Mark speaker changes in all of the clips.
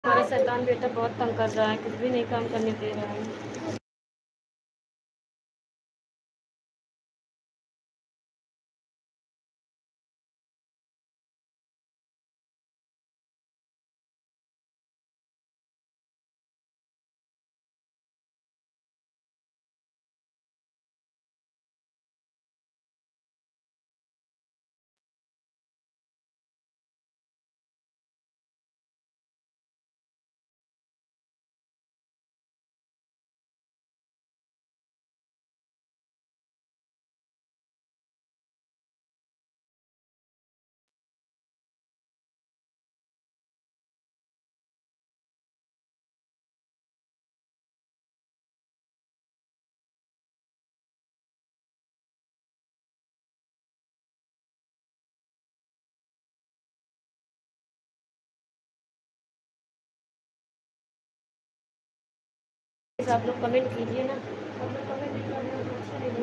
Speaker 1: हमारा शैतान बेटा बहुत तंग कर रहा है, कुछ भी नहीं काम करने दे रहा है। आप लोग कमेंट कीजिए ना, आप लोग कमेंट नहीं कर रहे हो तो अच्छा नहीं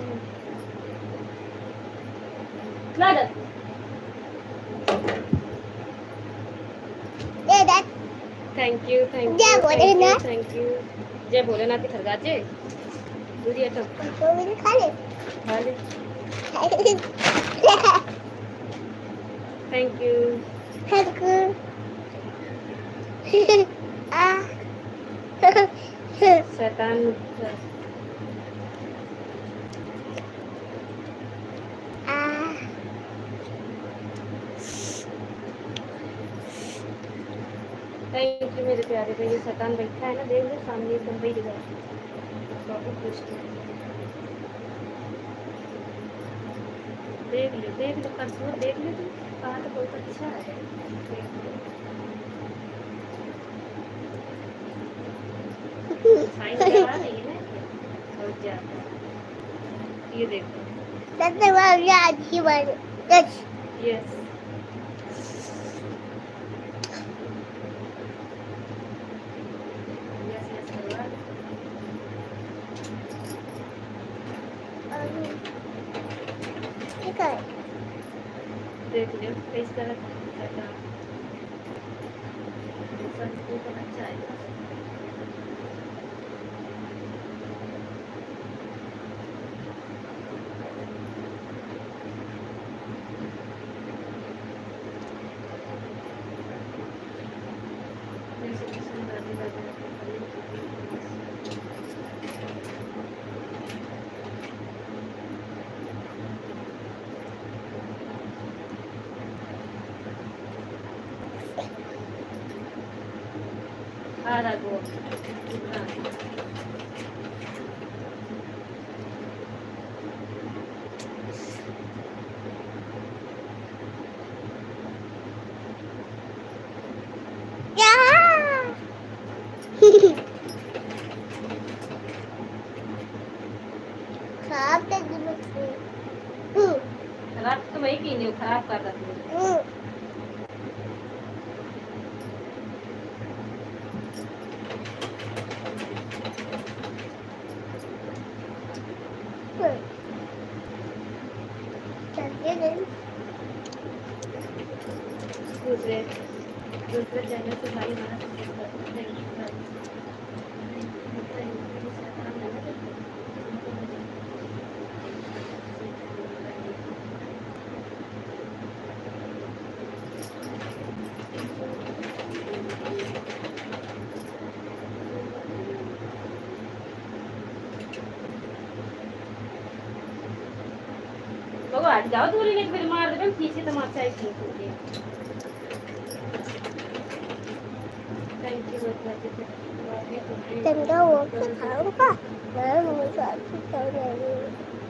Speaker 1: लगेगा। Thank you thank you. जय भोलेनाथ की खरगाचे दूरिया तो खा ले थैंक यू शैतान थैंक यू मेरे प्यारे भाई। शैतान बैठा है ना, देख लो सामने एकदम बैठ गया। देख लो करतूत देख लो, कहा तो बहुत अच्छा है। बहुत ज्यादा ये देखो यस देख लो इस तरह अच्छा है। आ रहा गो खराब तो वही की नहीं, खराब कर रहा दूसरे चैनल से भाई हट जाओ दूरी नहीं फिर मार दे पीछे तमाशा एक ठीक हो गया। थैंक यू
Speaker 2: वो खाऊंगा मैं मुझे